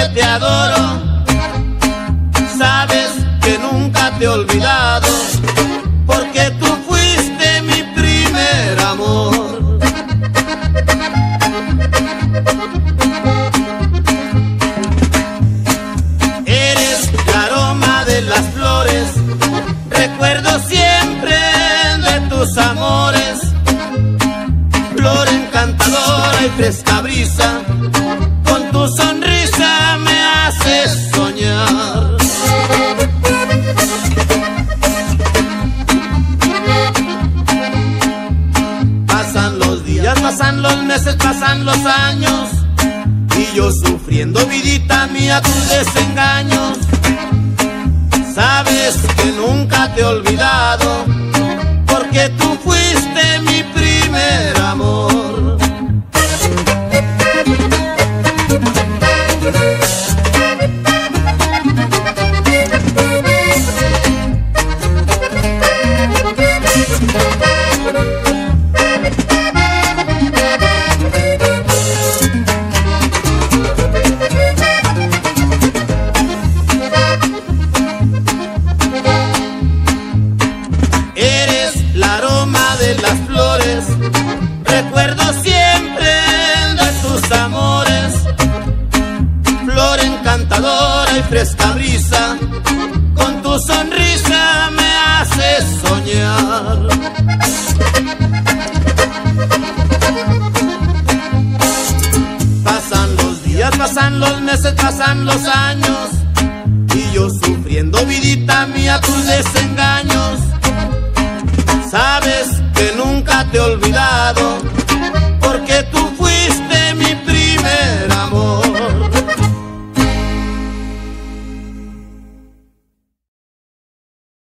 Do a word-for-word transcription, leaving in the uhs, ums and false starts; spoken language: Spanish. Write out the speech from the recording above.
te adoro. Sabes que nunca te he olvidado, porque tú fuiste mi primer amor. Eres el aroma de las flores, recuerdo siempre de tus amores. Flor encantadora y fresca brisa, con tu sonrisa me haces soñar. Pasan los días, pasan los meses, pasan los años, y yo sufriendo, vidita mía, tus desengaños. Sabes que nunca te he olvidado, porque tú fuiste mi primer amor. Eres el aroma de las flores, recuerdo siempre de tus amores. Flor encantadora y fresca brisa, con tu sonrisa me haces soñar. Pasan los días, pasan los meses, pasan los años, y yo sufriendo, vidita mía, tus desengaños.